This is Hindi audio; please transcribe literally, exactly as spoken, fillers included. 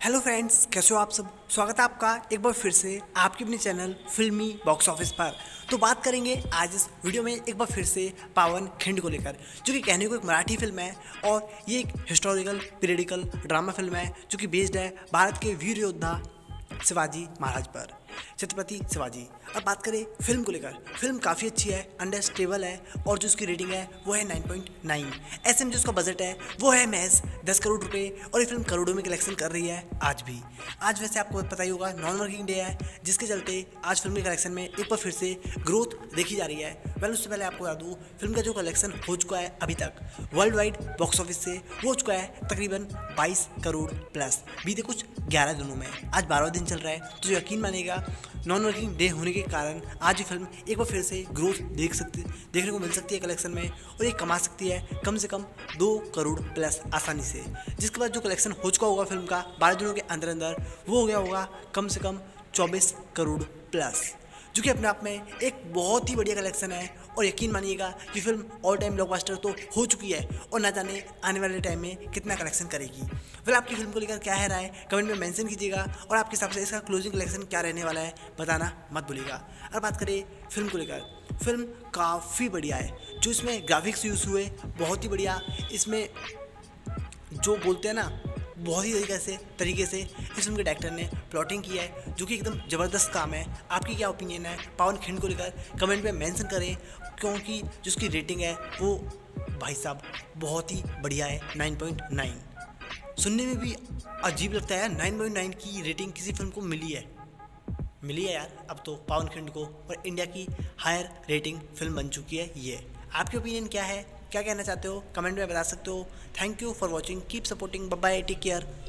हेलो फ्रेंड्स, कैसे हो आप सब। स्वागत है आपका एक बार फिर से आपके अपने चैनल फिल्मी बॉक्स ऑफिस पर। तो बात करेंगे आज इस वीडियो में एक बार फिर से पावन खिंड को लेकर, जो कि कहने को एक मराठी फिल्म है और ये एक हिस्टोरिकल पीरियडिकल ड्रामा फिल्म है जो कि बेस्ड है भारत के वीर योद्धा शिवाजी महाराज पर, छत्रपति शिवाजी। अब बात करें फिल्म को लेकर, फिल्म काफ़ी अच्छी है, अंडरस्टेबल है और जो उसकी रेटिंग है वो है नाइन पॉइंट नाइन। ऐसे में जो उसका बजट है वो है महज दस करोड़ रुपए और ये फिल्म करोड़ों में कलेक्शन कर रही है आज भी। आज वैसे आपको पता ही होगा नॉन वर्किंग डे है, जिसके चलते आज फिल्म के कलेक्शन में एक बार फिर से ग्रोथ देखी जा रही है। वेल उससे पहले आपको बता दूँ, फिल्म का जो कलेक्शन हो चुका है अभी तक वर्ल्ड वाइड बॉक्स ऑफिस से वो हो चुका है तकरीबन बाईस करोड़ प्लस, बीते कुछ ग्यारह दिनों में। आज बारहवां दिन चल रहा है, तो जो यकीन मानेगा नॉन वर्किंग डे होने के कारण आज ये फिल्म एक बार फिर से ग्रोथ देख सकती देखने को मिल सकती है कलेक्शन में, और ये कमा सकती है कम से कम दो करोड़ प्लस आसानी से। जिसके बाद जो कलेक्शन हो चुका होगा फिल्म का बारह दिनों के अंदर अंदर वो हो गया होगा कम से कम चौबीस करोड़ प्लस, जो कि अपने आप में एक बहुत ही बढ़िया कलेक्शन है। और यकीन मानिएगा कि फिल्म ऑल टाइम ब्लॉकबस्टर तो हो चुकी है और ना जाने आने वाले टाइम में कितना कलेक्शन करेगी। फिर आपकी फिल्म को लेकर क्या है राय, कमेंट में मेंशन कीजिएगा और आपके हिसाब से इसका क्लोजिंग कलेक्शन क्या रहने वाला है बताना मत भूलिएगा। और बात करें फिल्म को लेकर, फिल्म काफ़ी बढ़िया है, जो इसमें ग्राफिक्स यूज़ हुए बहुत ही बढ़िया। इसमें जो बोलते हैं ना, बहुत ही तरीके से तरीके से इस फिल्म के डायरेक्टर ने प्लॉटिंग किया है, जो कि एकदम ज़बरदस्त काम है। आपकी क्या ओपिनियन है पावन खिंड को लेकर, कमेंट में मेंशन करें, क्योंकि जो उसकी रेटिंग है वो भाई साहब बहुत ही बढ़िया है, नाइन पॉइंट नाइन। सुनने में भी अजीब लगता है, नाइन पॉइंट नाइन की रेटिंग किसी फिल्म को मिली है मिली है यार अब तो पावन खिंड को, और इंडिया की हायर रेटिंग फिल्म बन चुकी है ये। आपकी ओपिनियन क्या है, क्या कहना चाहते हो, कमेंट में बता सकते हो। Thank you for watching, keep supporting, bye bye, take care.